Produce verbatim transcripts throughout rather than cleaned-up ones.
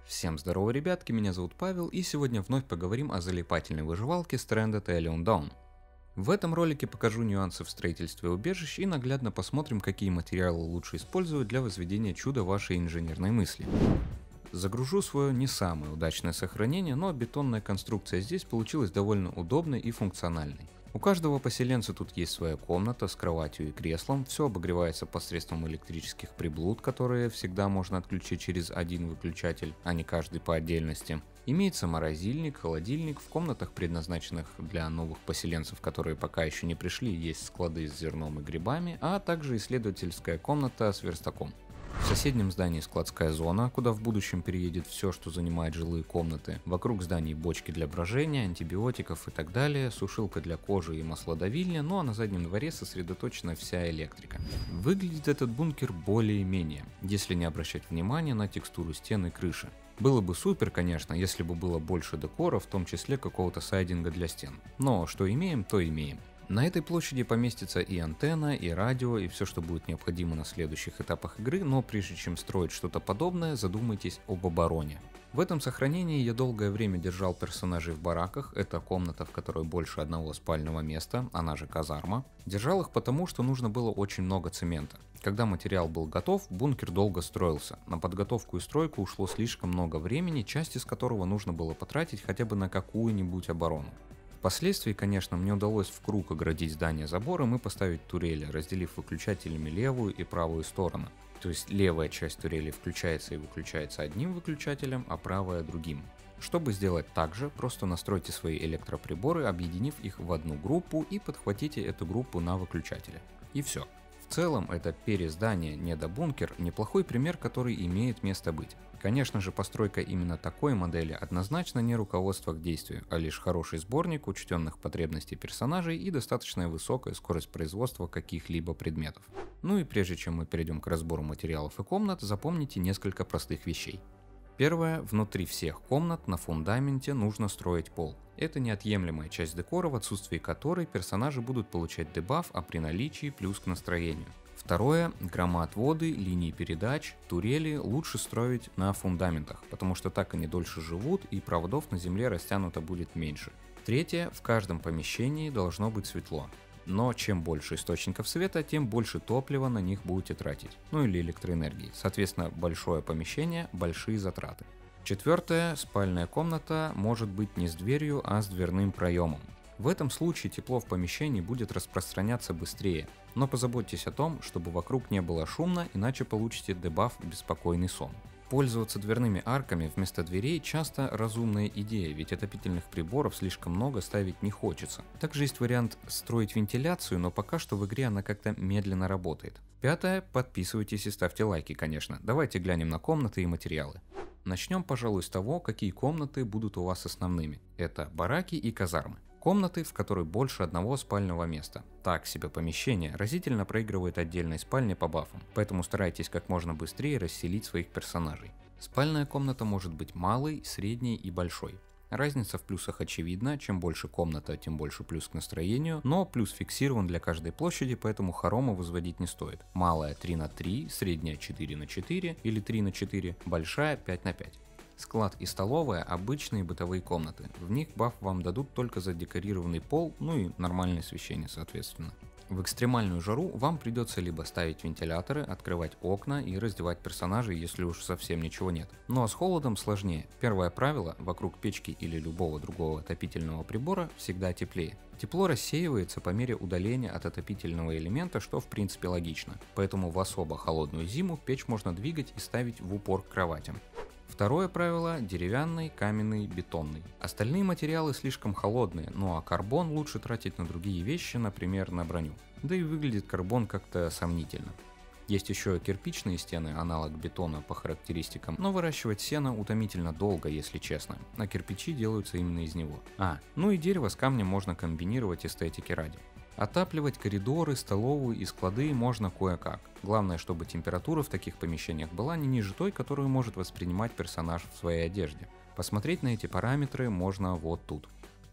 Всем здорово, ребятки, меня зовут Павел, и сегодня вновь поговорим о залипательной выживалке Stranded: Alien Dawn. В этом ролике покажу нюансы в строительстве убежищ и наглядно посмотрим, какие материалы лучше использовать для возведения чуда вашей инженерной мысли. Загружу свое не самое удачное сохранение, но бетонная конструкция здесь получилась довольно удобной и функциональной. У каждого поселенца тут есть своя комната с кроватью и креслом, все обогревается посредством электрических приблуд, которые всегда можно отключить через один выключатель, а не каждый по отдельности. Имеется морозильник, холодильник, в комнатах, предназначенных для новых поселенцев, которые пока еще не пришли, есть склады с зерном и грибами, а также исследовательская комната с верстаком. В соседнем здании складская зона, куда в будущем переедет все, что занимает жилые комнаты. Вокруг зданий бочки для брожения, антибиотиков и так далее, сушилка для кожи и маслодавильня, ну а на заднем дворе сосредоточена вся электрика. Выглядит этот бункер более-менее, если не обращать внимания на текстуру стен и крыши. Было бы супер, конечно, если бы было больше декора, в том числе какого-то сайдинга для стен. Но что имеем, то имеем. На этой площади поместится и антенна, и радио, и все, что будет необходимо на следующих этапах игры, но прежде чем строить что-то подобное, задумайтесь об обороне. В этом сохранении я долгое время держал персонажей в бараках, это комната, в которой больше одного спального места, она же казарма. Держал их потому, что нужно было очень много цемента. Когда материал был готов, бункер долго строился. На подготовку и стройку ушло слишком много времени, часть из которого нужно было потратить хотя бы на какую-нибудь оборону. Впоследствии, конечно, мне удалось в круг оградить здание забором и поставить турели, разделив выключателями левую и правую стороны. То есть левая часть турели включается и выключается одним выключателем, а правая другим. Чтобы сделать так же, просто настройте свои электроприборы, объединив их в одну группу, и подхватите эту группу на выключателе. И все. В целом, это перездание недобункер неплохой пример, который имеет место быть. Конечно же, постройка именно такой модели однозначно не руководство к действию, а лишь хороший сборник учтенных потребностей персонажей и достаточно высокая скорость производства каких-либо предметов. Ну и прежде чем мы перейдем к разбору материалов и комнат, запомните несколько простых вещей. Первое. Внутри всех комнат на фундаменте нужно строить пол. Это неотъемлемая часть декора, в отсутствии которой персонажи будут получать дебаф, а при наличии плюс к настроению. Второе. Громоотводы, линии передач, турели лучше строить на фундаментах, потому что так они дольше живут и проводов на земле растянуто будет меньше. Третье. В каждом помещении должно быть светло. Но чем больше источников света, тем больше топлива на них будете тратить, ну или электроэнергии. Соответственно, большое помещение, большие затраты. Четвертое. Спальная комната может быть не с дверью, а с дверным проемом. В этом случае тепло в помещении будет распространяться быстрее, но позаботьтесь о том, чтобы вокруг не было шумно, иначе получите дебаф «Беспокойный сон». Пользоваться дверными арками вместо дверей часто разумная идея, ведь отопительных приборов слишком много ставить не хочется. Также есть вариант строить вентиляцию, но пока что в игре она как-то медленно работает. Пятое. Подписывайтесь и ставьте лайки, конечно. Давайте глянем на комнаты и материалы. Начнем, пожалуй, с того, какие комнаты будут у вас основными. Это бараки и казармы. Комнаты, в которой больше одного спального места. Так себе помещение разительно проигрывает отдельной спальне по бафам, поэтому старайтесь как можно быстрее расселить своих персонажей. Спальная комната может быть малой, средней и большой. Разница в плюсах очевидна, чем больше комната, тем больше плюс к настроению, но плюс фиксирован для каждой площади, поэтому хоромы возводить не стоит. Малая три на три, средняя четыре на четыре или три на четыре, большая пять на пять. Склад и столовая – обычные бытовые комнаты. В них баф вам дадут только за декорированный пол, ну и нормальное освещение соответственно. В экстремальную жару вам придется либо ставить вентиляторы, открывать окна и раздевать персонажей, если уж совсем ничего нет. Ну а с холодом сложнее. Первое правило – вокруг печки или любого другого отопительного прибора всегда теплее. Тепло рассеивается по мере удаления от отопительного элемента, что в принципе логично. Поэтому в особо холодную зиму печь можно двигать и ставить в упор к кроватям. Второе правило – деревянный, каменный, бетонный. Остальные материалы слишком холодные, ну а карбон лучше тратить на другие вещи, например, на броню. Да и выглядит карбон как-то сомнительно. Есть еще кирпичные стены, аналог бетона по характеристикам, но выращивать сено утомительно долго, если честно, а кирпичи делаются именно из него. А, ну и дерево с камнем можно комбинировать эстетики ради. Отапливать коридоры, столовую и склады можно кое-как. Главное, чтобы температура в таких помещениях была не ниже той, которую может воспринимать персонаж в своей одежде. Посмотреть на эти параметры можно вот тут.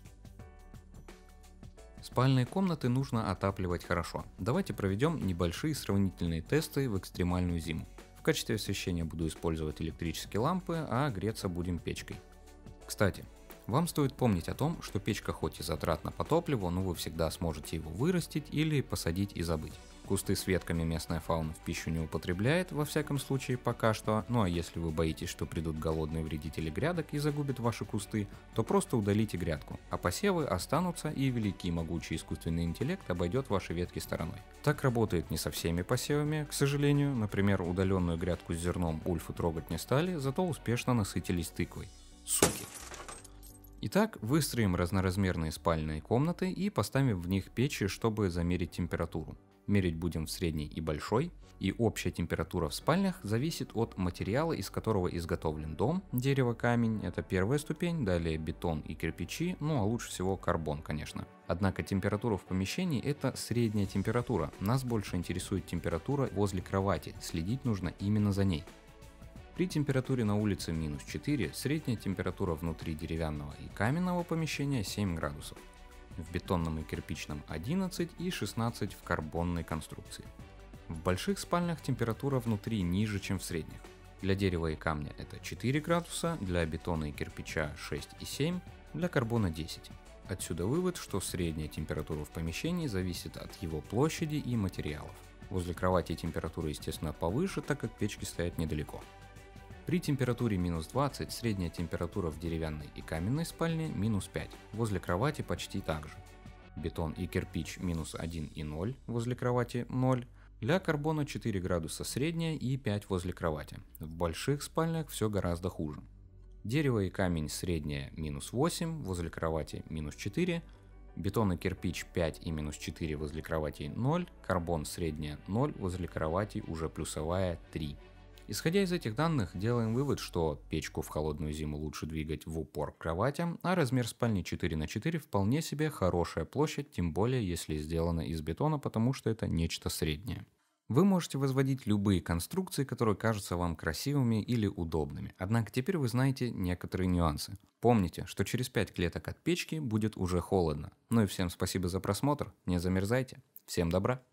Спальные комнаты нужно отапливать хорошо. Давайте проведем небольшие сравнительные тесты в экстремальную зиму. В В качестве освещения буду использовать электрические лампы, а греться будем печкой. Кстати, вам стоит помнить о том, что печка хоть и затратна по топливу, но вы всегда сможете его вырастить или посадить и забыть. Кусты с ветками местная фауна в пищу не употребляет, во всяком случае пока что, ну а если вы боитесь, что придут голодные вредители грядок и загубят ваши кусты, то просто удалите грядку, а посевы останутся и великий и могучий искусственный интеллект обойдет ваши ветки стороной. Так работает не со всеми посевами, к сожалению, например, удаленную грядку с зерном ульфы трогать не стали, зато успешно насытились тыквой. Суки. Итак, выстроим разноразмерные спальные комнаты и поставим в них печи, чтобы замерить температуру. Мерить будем в средней и большой, и общая температура в спальнях зависит от материала, из которого изготовлен дом. Дерево, камень – это первая ступень, далее бетон и кирпичи, ну а лучше всего карбон, конечно. Однако температура в помещении – это средняя температура, нас больше интересует температура возле кровати, следить нужно именно за ней. При температуре на улице минус четыре, средняя температура внутри деревянного и каменного помещения семь градусов. В бетонном и кирпичном одиннадцать и шестнадцать в карбонной конструкции. В больших спальнях температура внутри ниже, чем в средних. Для дерева и камня это четыре градуса, для бетона и кирпича шесть и семь, для карбона десять. Отсюда вывод, что средняя температура в помещении зависит от его площади и материалов. Возле кровати температура, естественно, повыше, так как печки стоят недалеко. При температуре минус двадцать средняя температура в деревянной и каменной спальне минус пять, возле кровати почти так же. Бетон и кирпич минус один и ноль, возле кровати ноль. Для карбона четыре градуса средняя и пять возле кровати. В больших спальнях все гораздо хуже. Дерево и камень средняя минус восемь, возле кровати минус четыре. Бетон и кирпич пять и минус четыре возле кровати ноль. Карбон средняя ноль, возле кровати уже плюсовая три. Исходя из этих данных, делаем вывод, что печку в холодную зиму лучше двигать в упор к кроватям, а размер спальни четыре на четыре вполне себе хорошая площадь, тем более если сделана из бетона, потому что это нечто среднее. Вы можете возводить любые конструкции, которые кажутся вам красивыми или удобными, однако теперь вы знаете некоторые нюансы. Помните, что через пять клеток от печки будет уже холодно. Ну и всем спасибо за просмотр, не замерзайте, всем добра!